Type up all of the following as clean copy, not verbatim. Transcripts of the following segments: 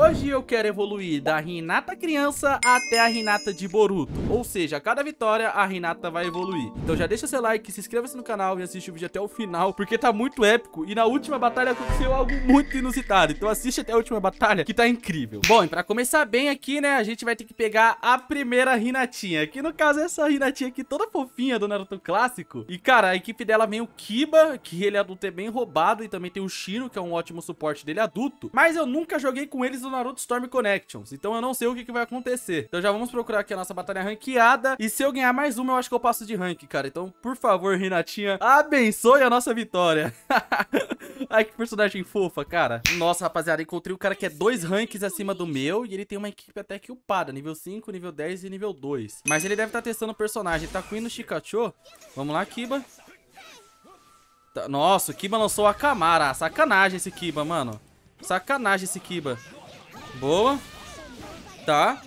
hoje eu quero evoluir da Hinata criança até a Hinata de Boruto. Ou seja, a cada vitória a Hinata vai evoluir. Então já deixa seu like, se inscreva-se no canal e assiste o vídeo até o final, porque tá muito épico. E na última batalha aconteceu algo muito inusitado. Então assiste até a última batalha, que tá incrível. Bom, e pra começar bem aqui, né, a gente vai ter que pegar a primeira Hinatinha. Que no caso é essa Hinatinha aqui, toda fofinha do Naruto clássico. E cara, a equipe dela vem o Kiba, que ele adulto é bem roubado. E também tem o Shino, que é um ótimo suporte dele adulto. Mas eu nunca joguei com eles no Naruto Storm Connections, então eu não sei o que vai acontecer. Então já vamos procurar aqui a nossa batalha ranqueada. E se eu ganhar mais uma, eu acho que eu passo de rank, cara. Então, por favor, Hinatinha, abençoe a nossa vitória. Ai, que personagem fofa, cara. Nossa, rapaziada, encontrei um cara que é 2 ranks acima do meu. E ele tem uma equipe até que upada, nível 5, nível 10 e nível 2. Mas ele deve estar testando o personagem. Ele tá com o Ino Shikacho. Vamos lá, Kiba. Nossa, o Kiba lançou a Kamara. Sacanagem esse Kiba, mano. Sacanagem esse Kiba. Boa. Tá.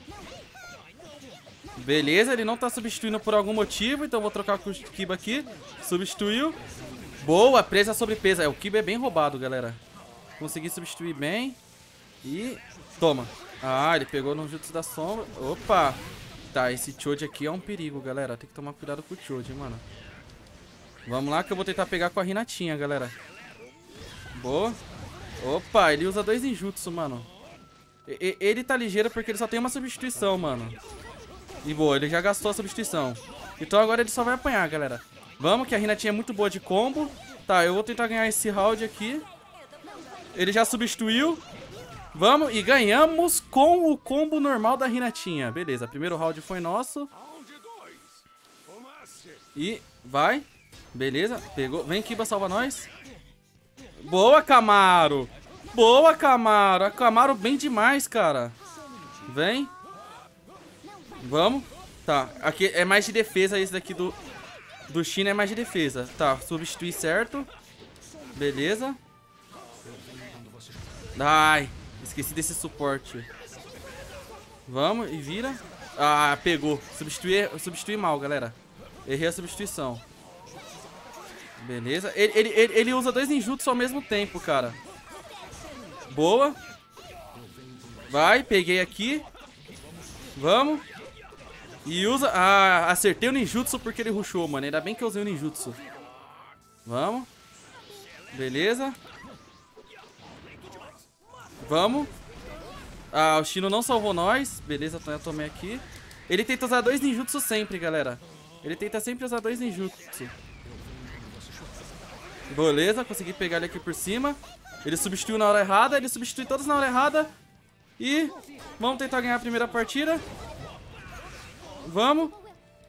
Beleza, ele não tá substituindo por algum motivo. Então vou trocar com o Kiba aqui. Substituiu. Boa, presa sobre pesa. O Kiba é bem roubado, galera. Consegui substituir bem. E toma. Ah, ele pegou no Jutsu da Sombra. Opa. Tá, esse Choji aqui é um perigo, galera. Tem que tomar cuidado com o Choji, mano. Vamos lá que eu vou tentar pegar com a Hinatinha, galera. Boa. Opa, ele usa 2 ninjutsu, mano. Ele tá ligeiro porque ele só tem uma substituição, mano. E boa, ele já gastou a substituição. Então agora ele só vai apanhar, galera. Vamos, que a Hinatinha é muito boa de combo. Tá, eu vou tentar ganhar esse round aqui. Ele já substituiu. Vamos, e ganhamos com o combo normal da Hinatinha. Beleza, primeiro round foi nosso. E vai. Beleza, pegou. Vem, Kiba, salva nós. Boa, Camaro. Boa, Camaro. A Camaro bem demais, cara. Vem. Vamos. Tá, aqui é mais de defesa. Esse daqui do Shino é mais de defesa. Tá, substituir certo. Beleza. Ai, esqueci desse suporte. Vamos, e vira. Ah, pegou. Substituir mal, galera. Errei a substituição. Beleza. Ele usa 2 ninjutsu ao mesmo tempo, cara. Boa. Vai, peguei aqui. Vamos. E usa... Ah, acertei o ninjutsu porque ele rushou, mano. Ainda bem que eu usei o ninjutsu. Vamos. Beleza. Vamos. Ah, o Shino não salvou nós. Beleza, eu tomei aqui. Ele tenta usar 2 ninjutsu sempre, galera. Ele tenta sempre usar 2 ninjutsu. Beleza, consegui pegar ele aqui por cima. Ele substituiu na hora errada. Ele substitui todos na hora errada. E vamos tentar ganhar a primeira partida. Vamos.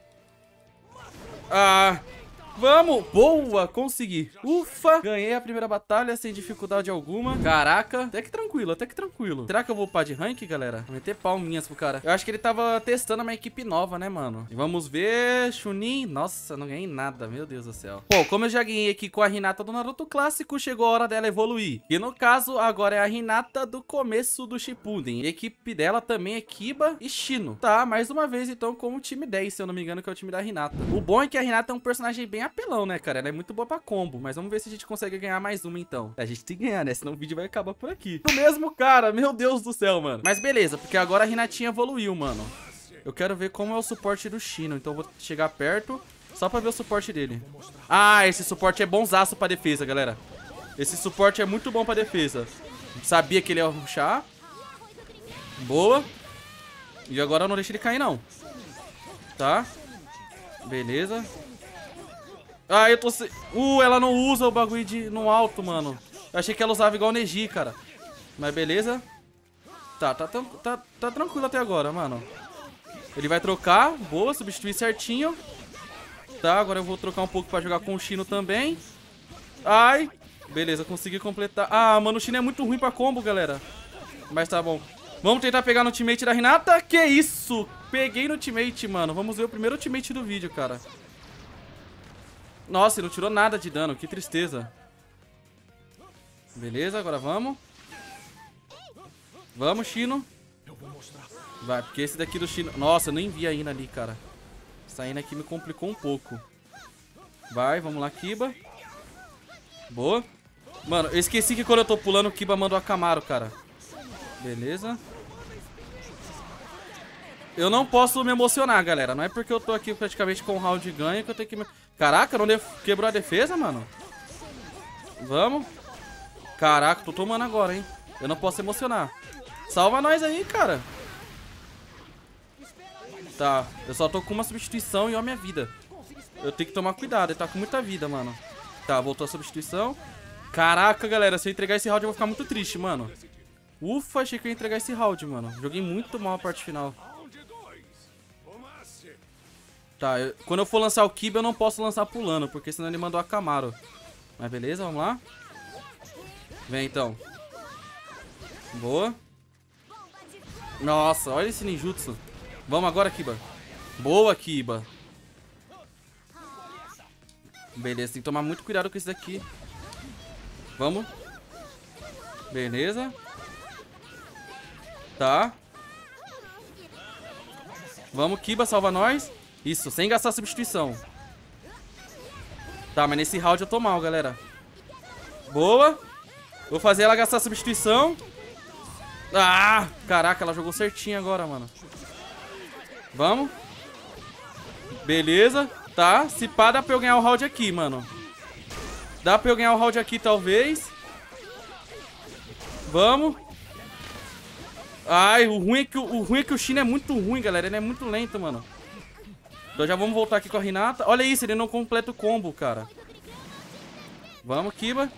Ah, vamos. Boa, consegui. Ufa, ganhei a primeira batalha sem dificuldade alguma. Caraca, até que tranquilo, até que tranquilo. Será que eu vou upar de rank, galera? Vou meter palminhas pro cara. Eu acho que ele tava testando uma equipe nova, né, mano? E vamos ver, Chunin. Nossa, não ganhei nada, meu Deus do céu. Pô, como eu já ganhei aqui com a Hinata do Naruto clássico, chegou a hora dela evoluir. E no caso, agora é a Hinata do começo do Shippuden. E a equipe dela também é Kiba e Shino. Tá, mais uma vez então com o time 10, se eu não me engano, que é o time da Hinata. O bom é que a Hinata é um personagem bem apelão, né, cara? Ela é muito boa pra combo, mas vamos ver se a gente consegue ganhar mais uma, então. A gente tem que ganhar, né? Senão o vídeo vai acabar por aqui. O mesmo cara, meu Deus do céu, mano. Mas beleza, porque agora a Hinatinha evoluiu, mano. Eu quero ver como é o suporte do Shino, então eu vou chegar perto só pra ver o suporte dele. Ah, esse suporte é bonzaço pra defesa, galera. Esse suporte é muito bom pra defesa. Sabia que ele ia rushar. Boa. E agora eu não deixo ele cair, não. Tá. Beleza. Ah, eu tô sem... ela não usa o bagulho no alto, mano. Eu achei que ela usava igual o Neji, cara. Mas beleza. Tá tranquilo até agora, mano. Ele vai trocar. Boa, substituir certinho. Tá, agora eu vou trocar um pouco pra jogar com o Shino também. Ai. Beleza, consegui completar. Ah, mano, o Shino é muito ruim pra combo, galera. Mas tá bom. Vamos tentar pegar no ultimate da Hinata. Que isso? Peguei no ultimate, mano. Vamos ver o primeiro ultimate do vídeo, cara. Nossa, ele não tirou nada de dano. Que tristeza. Beleza, agora vamos. Vamos, Shino. Vai, porque esse daqui do Shino... Nossa, eu nem vi a Ina ali, cara. Essa Ina aqui me complicou um pouco. Vai, vamos lá, Kiba. Boa. Mano, eu esqueci que quando eu tô pulando, o Kiba manda o Akamaru, cara. Beleza. Eu não posso me emocionar, galera. Não é porque eu tô aqui praticamente com o round ganho que eu tenho que me... Caraca, não quebrou a defesa, mano? Vamos. Caraca, tô tomando agora, hein? Eu não posso emocionar. Salva nós aí, cara. Tá, eu só tô com uma substituição e ó minha vida. Eu tenho que tomar cuidado, ele tá com muita vida, mano. Tá, voltou a substituição. Caraca, galera, se eu entregar esse round eu vou ficar muito triste, mano. Ufa, achei que eu ia entregar esse round, mano. Joguei muito mal a parte final. Tá, quando eu for lançar o Kiba eu não posso lançar pulando, porque senão ele mandou a Camaro. Mas beleza, vamos lá. Vem então. Boa. Nossa, olha esse ninjutsu. Vamos agora, Kiba. Boa, Kiba. Beleza, tem que tomar muito cuidado com esse daqui. Vamos. Beleza. Tá. Vamos, Kiba, salva nós. Isso, sem gastar substituição. Tá, mas nesse round eu tô mal, galera. Boa. Vou fazer ela gastar substituição. Ah, caraca, ela jogou certinho agora, mano. Vamos. Beleza. Tá, se pá, dá pra eu ganhar o round aqui, mano. Dá pra eu ganhar o round aqui, talvez. Vamos. Ai, o ruim é que o Shin é muito ruim, galera. Ele é muito lento, mano. Então já vamos voltar aqui com a Hinata. Olha isso, ele não completa o combo, cara. Vamos, Kiba.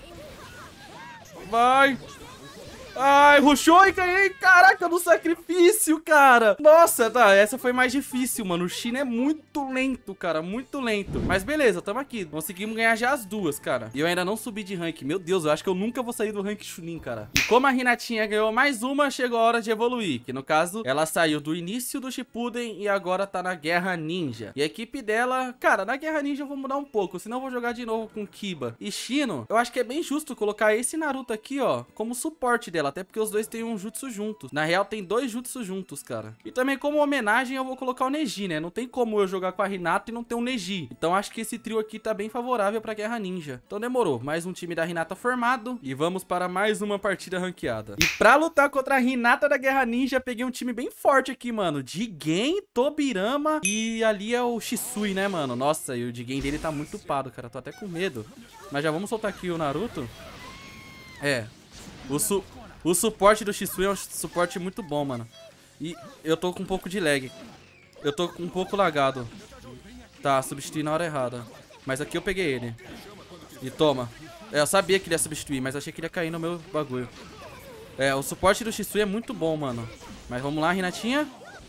Vai. Ai, rushou e ganhei. Caraca, no sacrifício, cara. Nossa, tá, essa foi mais difícil, mano. O Shin é muito lento, cara, muito lento. Mas beleza, tamo aqui. Conseguimos ganhar já as duas, cara. E eu ainda não subi de rank. Meu Deus, eu acho que eu nunca vou sair do rank Chunin, cara. E como a Hinatinha ganhou mais uma, chegou a hora de evoluir. Que no caso, ela saiu do início do Shippuden e agora tá na Guerra Ninja. E a equipe dela, cara, na Guerra Ninja eu vou mudar um pouco. Senão eu vou jogar de novo com Kiba e Shino. Eu acho que é bem justo colocar esse Naruto aqui, ó, como suporte dela. Até porque os dois têm um jutsu juntos. Na real, tem dois jutsu juntos, cara. E também como homenagem, eu vou colocar o Neji, né? Não tem como eu jogar com a Hinata e não ter um Neji. Então acho que esse trio aqui tá bem favorável pra Guerra Ninja. Então demorou. Mais um time da Hinata formado. E vamos para mais uma partida ranqueada. E pra lutar contra a Hinata da Guerra Ninja, peguei um time bem forte aqui, mano. Jigen, Tobirama e ali é o Shisui, né, mano? Nossa, e o Jigen dele tá muito upado, cara. Tô até com medo. Mas já vamos soltar aqui o Naruto. É. O suporte do Shisui é um suporte muito bom, mano. E eu tô com um pouco de lag. Eu tô um pouco lagado. Tá, substituí na hora errada. Mas aqui eu peguei ele. E toma. É, eu sabia que ele ia substituir, mas achei que ele ia cair no meu bagulho. É, o suporte do Shisui é muito bom, mano. Mas vamos lá, Hinatinha.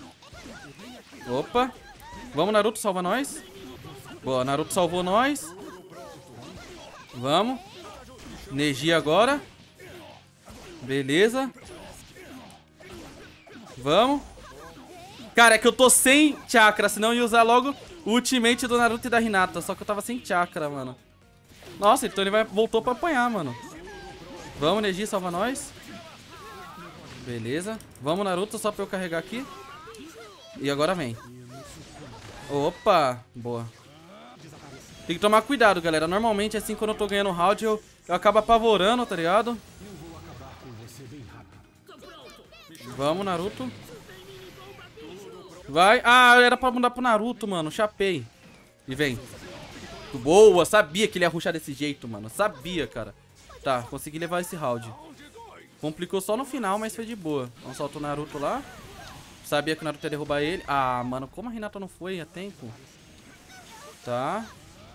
Opa. Vamos, Naruto, salva nós. Boa, Naruto salvou nós. Vamos. Neji agora. Beleza. Vamos. Cara, é que eu tô sem chakra, senão eu ia usar logo o ultimate do Naruto e da Hinata. Só que eu tava sem chakra, mano. Nossa, então ele voltou pra apanhar, mano. Vamos, Neji, salva nós. Beleza. Vamos, Naruto, só pra eu carregar aqui. E agora vem. Opa, boa. Tem que tomar cuidado, galera. Normalmente, assim, quando eu tô ganhando round, eu acabo apavorando, tá ligado? Vamos, Naruto. Vai. Ah, era pra mudar pro Naruto, mano. Chapei. E vem. Boa, sabia que ele ia rushar desse jeito, mano. Sabia, cara. Tá, consegui levar esse round. Complicou só no final, mas foi de boa. Vamos soltar o Naruto lá. Sabia que o Naruto ia derrubar ele. Ah, mano, como a Hinata não foi a tempo? Tá.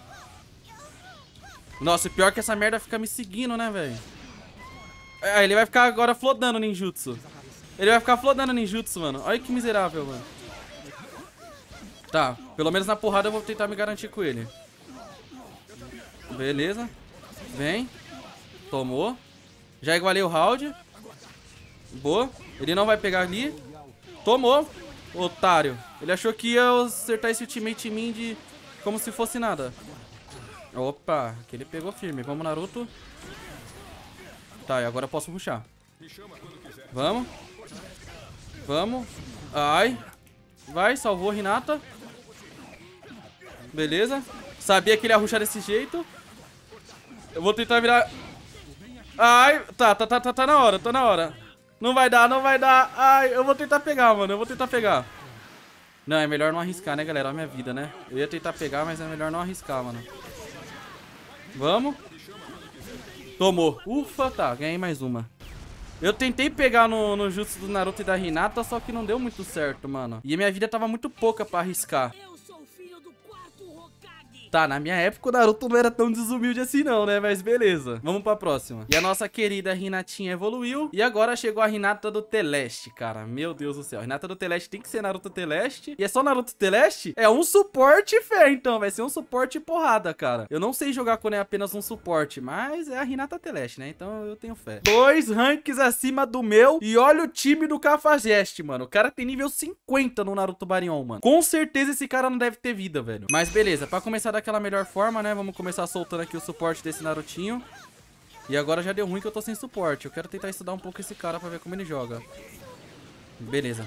Nossa, e pior que essa merda fica me seguindo, né, velho? Ah, ele vai ficar agora flodando ninjutsu. Ele vai ficar flodando ninjutsu, mano. Olha que miserável, mano. Tá, pelo menos na porrada eu vou tentar me garantir com ele. Beleza. Vem. Tomou. Já igualei o round. Boa. Ele não vai pegar ali. Tomou. Otário. Ele achou que ia acertar esse ultimate em mim de... como se fosse nada. Opa, que ele pegou firme. Vamos, Naruto. Tá, e agora eu posso rushar. Vamos. Vamos. Ai. Vai, salvou a Hinata. Beleza. Sabia que ele ia rushar desse jeito. Eu vou tentar virar... Ai, tá na hora, tá na hora. Não vai dar, não vai dar. Ai, eu vou tentar pegar, mano. Eu vou tentar pegar. Não, é melhor não arriscar, né, galera? Olha a minha vida, né? Eu ia tentar pegar, mas é melhor não arriscar, mano. Vamos. Tomou. Ufa, tá. Ganhei mais uma. Eu tentei pegar no jutsu do Naruto e da Hinata, só que não deu muito certo, mano. E a minha vida tava muito pouca pra arriscar. Tá, na minha época o Naruto não era tão desumilde assim não, né? Mas beleza. Vamos pra próxima. E a nossa querida Hinatinha evoluiu. E agora chegou a Hinata do Teleste, cara. Meu Deus do céu. A Hinata do Teleste tem que ser Naruto Teleste. E é só Naruto Teleste? É um suporte fé, então. Vai ser um suporte porrada, cara. Eu não sei jogar quando é apenas um suporte, mas é a Hinata Teleste, né? Então eu tenho fé. 2 ranks acima do meu. E olha o time do Cafajeste, mano. O cara tem nível 50 no Naruto Baryon, mano. Com certeza esse cara não deve ter vida, velho. Mas beleza, pra começar daquela melhor forma, né? Vamos começar soltando aqui o suporte desse Narutinho. E agora já deu ruim que eu tô sem suporte. Eu quero tentar estudar um pouco esse cara pra ver como ele joga. Beleza.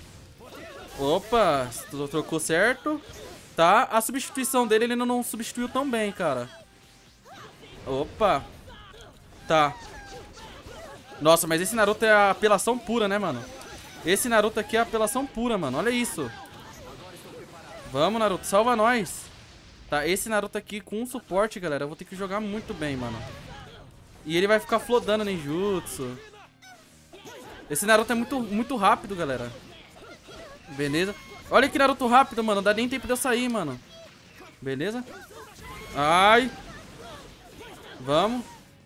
Opa, trocou certo. Tá, a substituição dele ele não substituiu tão bem, cara. Opa. Tá. Nossa, mas esse Naruto é a apelação pura, né, mano? Esse Naruto aqui é a apelação pura, mano. Olha isso. Vamos, Naruto, salva nós. Tá, esse Naruto aqui com suporte, galera, eu vou ter que jogar muito bem, mano. E ele vai ficar flodando ninjutsu. Esse Naruto é muito rápido, galera. Beleza. Olha que Naruto rápido, mano. Não dá nem tempo de eu sair, mano. Beleza. Ai. Vamos.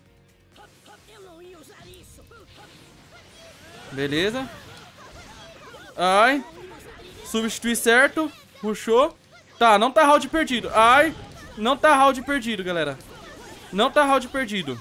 Beleza. Ai. Substituir certo. Puxou. Tá, não tá round perdido. Ai, não tá round perdido, galera. Não tá round perdido.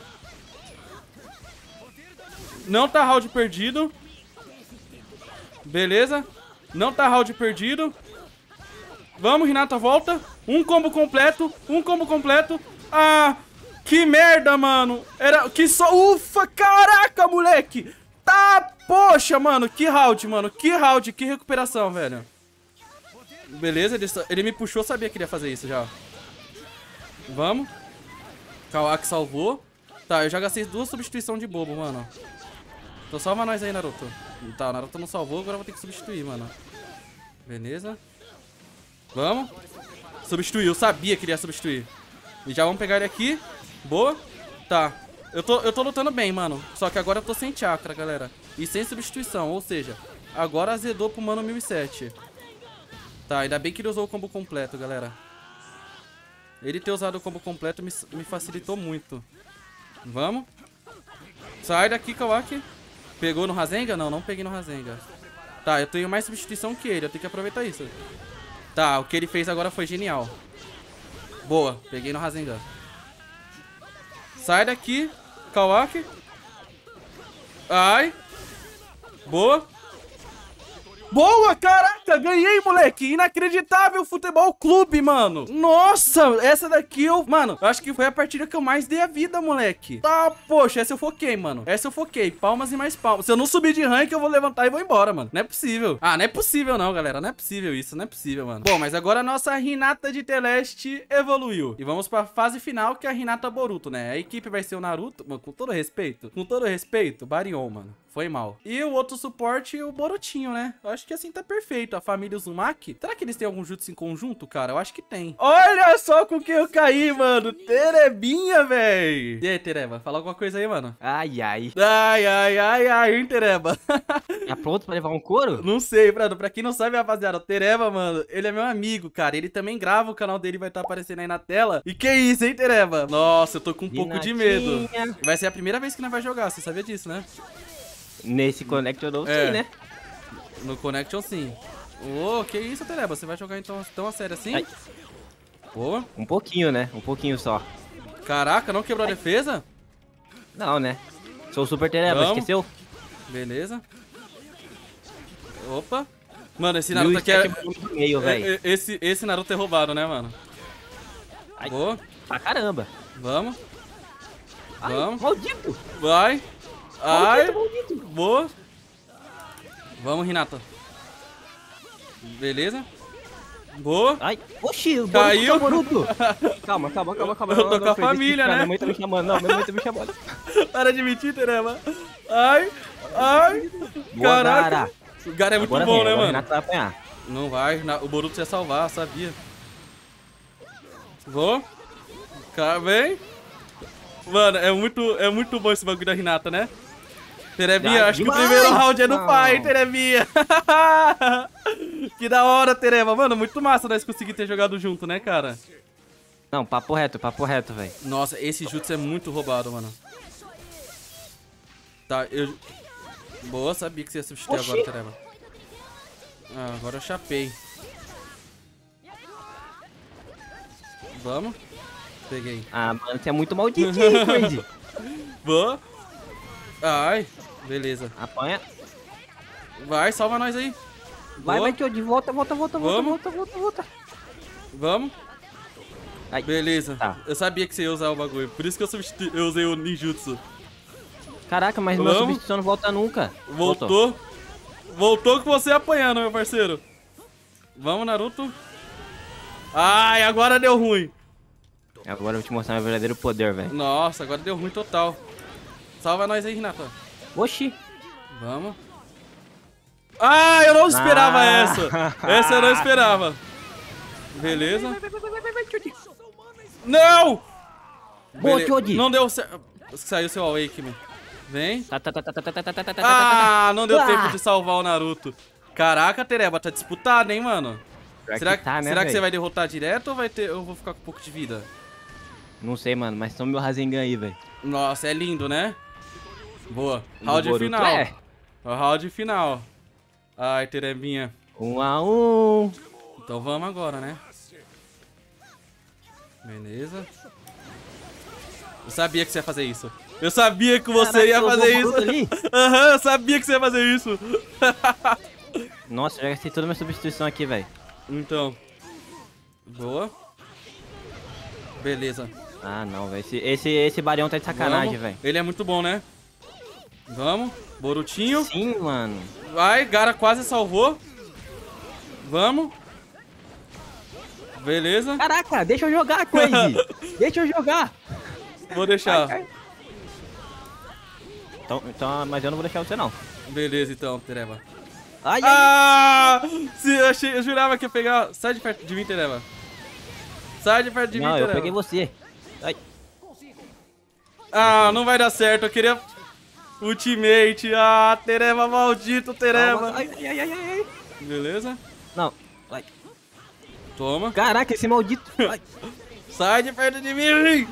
Não tá round perdido. Beleza. Não tá round perdido. Vamos, Hinata, volta. Um combo completo. Um combo completo. Ah, que merda, mano. Era que só... Ufa, caraca, moleque. Tá, poxa, mano. Que round, mano. Que round, que recuperação, velho. Beleza, ele me puxou, sabia que ele ia fazer isso já. Vamos. Kawaki salvou. Tá, eu já gastei 2 substituições de bobo, mano. Então salva nós aí, Naruto. Tá, o Naruto não salvou, agora eu vou ter que substituir, mano. Beleza. Vamos. Substituiu, sabia que ele ia substituir. E já vamos pegar ele aqui. Boa. Tá. Eu tô lutando bem, mano. Só que agora eu tô sem chakra, galera. E sem substituição, ou seja, agora azedou pro mano 1007. Tá, ainda bem que ele usou o combo completo, galera. Ele ter usado o combo completo me facilitou muito. Vamos. Sai daqui, Kawaki. Pegou no Rasengan? Não, não peguei no Rasengan. Tá, eu tenho mais substituição que ele. Eu tenho que aproveitar isso. Tá, o que ele fez agora foi genial. Boa, peguei no Rasengan. Sai daqui, Kawaki. Ai. Boa. Boa, caraca, ganhei, moleque. Inacreditável Futebol Clube, mano. Nossa, essa daqui Mano, eu acho que foi a partida que eu mais dei a vida, moleque. Tá, poxa, essa eu foquei, mano. Essa eu foquei, palmas e mais palmas. Se eu não subir de rank, eu vou levantar e vou embora, mano. Não é possível. Ah, não é possível não, galera. Não é possível isso, não é possível, mano. Bom, mas agora a nossa Hinata de Teleste evoluiu. E vamos pra fase final, que é a Hinata Boruto, né? A equipe vai ser o Naruto, mano, com todo respeito, Baryon, mano. Foi mal. E o outro suporte, o Borutinho, né? Eu acho que assim tá perfeito. A família Uzumaki. Será que eles têm algum jutsu em conjunto, cara? Eu acho que tem. Olha só com quem eu caí, mano. Terebinha, véi. E aí, Tereba? Fala alguma coisa aí, mano. Ai, ai. Ai, ai, ai, ai, hein, Tereba? Tá pronto pra levar um couro? Não sei, Prado. Pra quem não sabe, rapaziada, o Tereba, mano, ele é meu amigo, cara. Ele também grava, o canal dele vai estar aparecendo aí na tela. E que isso, hein, Tereba? Nossa, eu tô com um pouco de medo. Vai ser a primeira vez que nós vai jogar, você sabia disso, né? Nesse Connection não sei, né? No Connection sim. Ô, que isso, Tereba? Você vai jogar então tão a sério assim? Ai. Boa. Um pouquinho, né? Um pouquinho só. Caraca, não quebrou a defesa? Não, né? Sou o Super Tereba, esqueceu? Beleza. Opa. Mano, esse Naruto aqui é... Esse Naruto é roubado, né, mano? Ai. Boa. Pra caramba. Vamos. Ai, Vamos. maldito. Vai. Ai. Maldito. Boa. Vamos, Hinata. Beleza. Boa. Ai, oxi, o Caiu. Boruto. Calma. Eu tô com a família, né? Minha mãe tá me chamando, não, minha mãe tá me chamando. Para de mentir, Tereba. Ai, ai. Boa, Caraca. Gara. O Gara é muito Agora bom, vem, né, agora o mano? Renato vai apanhar. Não vai, o Boruto ia salvar, sabia. Vou. Vem. Mano, é muito bom esse bagulho da Hinata, né? Terebinha, acho que o primeiro round é do pai, hein, Terebinha. Que da hora, Tereba. Mano, muito massa nós conseguir ter jogado junto, né, cara? Não, papo reto, velho. Nossa, esse jutsu é muito roubado, mano. Tá, eu... Boa, sabia que você ia substituir agora, Tereba. Ah, agora eu chapei. Vamos. Peguei. Ah, mano, você é muito malditinho, Crazy. Boa. Ai, beleza. Apanha. Vai, salva nós aí. Vai, Boa. vai, tio, de volta. Vamos. Vamos. Ai. Beleza. Tá. Eu sabia que você ia usar o bagulho. Por isso que eu usei o ninjutsu. Caraca, mas minha substituição não volta nunca. Voltou. Voltou com você apanhando, meu parceiro. Vamos, Naruto. Ai, agora deu ruim. Agora eu vou te mostrar meu verdadeiro poder, velho. Nossa, agora deu ruim total. Salva nós aí, Renata. Oxi. Vamos. Ah, eu não esperava essa. Essa eu não esperava. Beleza. Não! Boa, Choji. Não deu certo. Saiu seu awake, mano. Vem. Tá. Ah, não deu tempo de salvar o Naruto. Caraca, Tereba, tá disputado, hein, mano? Será que você vai derrotar direto ou eu vou ficar com um pouco de vida? Não sei, mano, mas toma meu Rasengan aí, velho. Nossa, é lindo, né? Boa. Do Round Boruto, final. é. O round final. Ai, Terebinha. 1 a 1. Então vamos agora, né? Beleza. Eu sabia que você ia fazer isso. Eu sabia que você ia fazer isso. Aham, eu sabia que você ia fazer isso. Nossa, já gastei toda a minha substituição aqui, velho. Então. Boa. Beleza. Ah, não, velho. Esse Barão tá de sacanagem, velho. Ele é muito bom, né? Vamos. Borutinho. Sim, mano. Vai, Gara quase salvou. Vamos. Beleza. Caraca, deixa eu jogar, Crazy. Deixa eu jogar. Vou deixar. Ai. Então, mas eu não vou deixar você, não. Beleza, então, Tereba. Ai, Eu jurava que ia pegar... Sai de perto de mim, Tereba. Sai de perto de mim, Não, Tereba. eu peguei você. Ai. Ah, não vai dar certo. Eu queria... Ultimate. Ah, Tereba, maldito, Tereba. Ai. Beleza. Não. Ai. Toma. Caraca, esse maldito. Ai. Sai de perto de mim.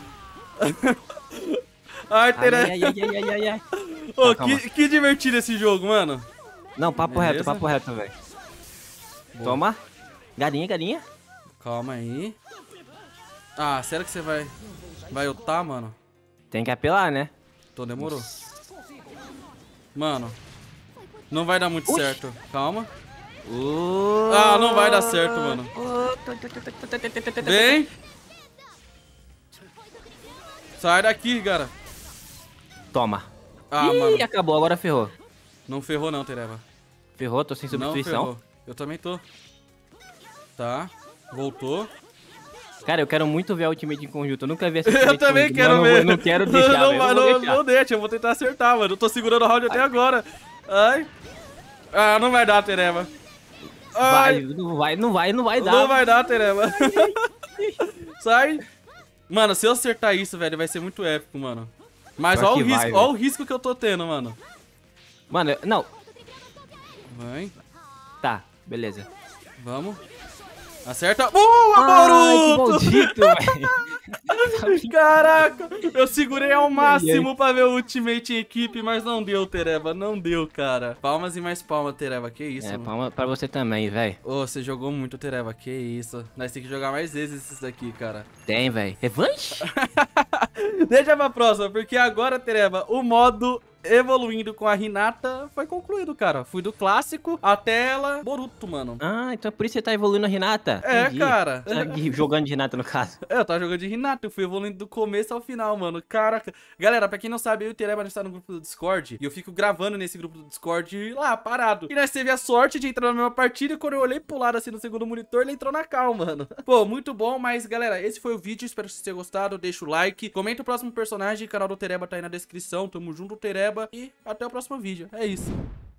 Ai, Tereba. Ai. Ô, Calma. que divertido esse jogo, mano. Não, papo reto, velho. Toma. Galinha. Calma aí. Ah, será que você vai ultar, mano? Tem que apelar, né? Então demorou. Mano, não vai dar muito certo. Calma. Ah, não vai dar certo, mano. Vem. Sai daqui, cara. Toma. Ah, Ih, mano. acabou, agora ferrou. Não ferrou não, Tereba. Ferrou, tô sem Não substituição. ferrou. Eu também tô. Tá. Voltou. Cara, eu quero muito ver a Ultimate em conjunto. Eu nunca vi essa Eu Ultimate também em conjunto, quero mas ver. Eu não quero deixar, velho. Eu não vou deixar. Não deixa, eu vou tentar acertar, mano. Eu tô segurando o round até agora. Ai. Ah, não vai dar, Tereba. Ai. Não vai dar. Não vai dar, Tereba. Sai. Mano, se eu acertar isso, velho, vai ser muito épico, mano. Mas Pior olha que vai, o risco que eu tô tendo, mano. Mano, não. Vai. Tá, beleza. Vamos. Acerta. Boruto! Que maldito, velho. Caraca, eu segurei ao máximo pra ver o Ultimate em equipe, mas não deu, Tereba, não deu, cara. Palmas e mais palmas, Tereba, que isso, mano. Palma pra você também, velho. Ô, você jogou muito, Tereba, que isso. Nós temos que jogar mais vezes esses daqui, cara. Tem, velho. Revanche? Deixa pra próxima, porque agora, Tereba, o modo evoluindo com a Hinata foi concluído, cara. Fui do clássico até ela Boruto, mano. Ah, então é por isso que você tá evoluindo a Hinata? É, Entendi. cara. Jogando de Hinata, no caso. Eu tava jogando de Hinata, eu fui evoluindo do começo ao final, mano. Caraca. Galera, pra quem não sabe, eu e o Tereba está no grupo do Discord. E eu fico gravando nesse grupo do Discord lá, parado. E nós teve a sorte de entrar na mesma partida. E quando eu olhei pro lado assim no segundo monitor, ele entrou na cal, mano. Pô, muito bom, mas galera, esse foi o vídeo. Espero que vocês tenham gostado. Deixa o like. Comenta o próximo personagem. O canal do Tereba tá aí na descrição. Tamo junto, Tereba. Peba. E até o próximo vídeo. É isso.